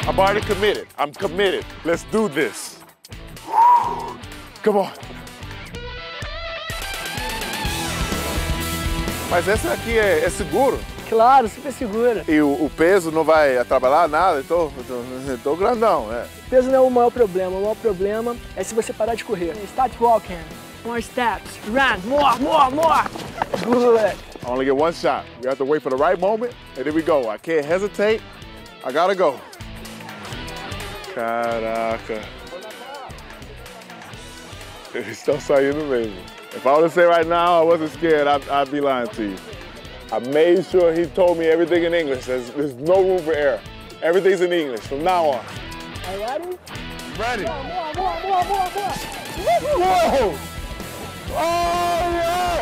I'm already committed. I'm committed. Let's do this. Come on. Mas essa aqui é seguro? Claro, super segura. E o peso não vai atrapalhar nada? Tô grandão, é. O peso não é o maior problema. O maior problema é se você parar de correr. Start walking. More steps. Run. More. Good. I only get one shot. You have to wait for the right moment, and here we go. I can't hesitate. I gotta go. Caraca. Eles estão saindo mesmo. If I were to say right now I wasn't scared, I'd be lying to you. I made sure he told me everything in English. There's no room for error. Everything's in English from now on. Are you ready? Ready. More. Whoa! Oh, yeah!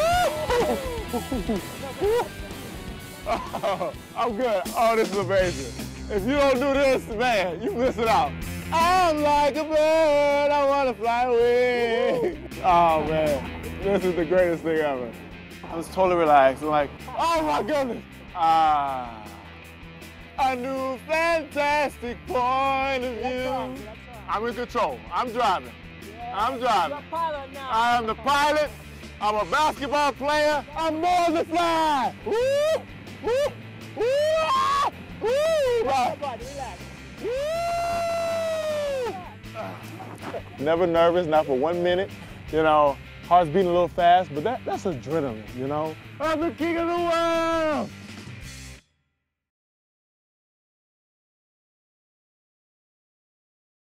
Woo! Oh, I'm good. Oh, this is amazing. If you don't do this, man, you miss it out. I'm like a bird, I want to fly away. Oh, man, this is the greatest thing ever. I was totally relaxed. I'm like, oh, my goodness. A new fantastic point of view. I'm in control. I'm driving. I'm driving. You're a pilot now. I am the pilot. I'm a basketball player. I'm more than fly. Woo! Woo! Woo! Woo! Everybody, relax. Never nervous, not for 1 minute. You know, heart's beating a little fast, but that's adrenaline, you know? I'm the king of the world!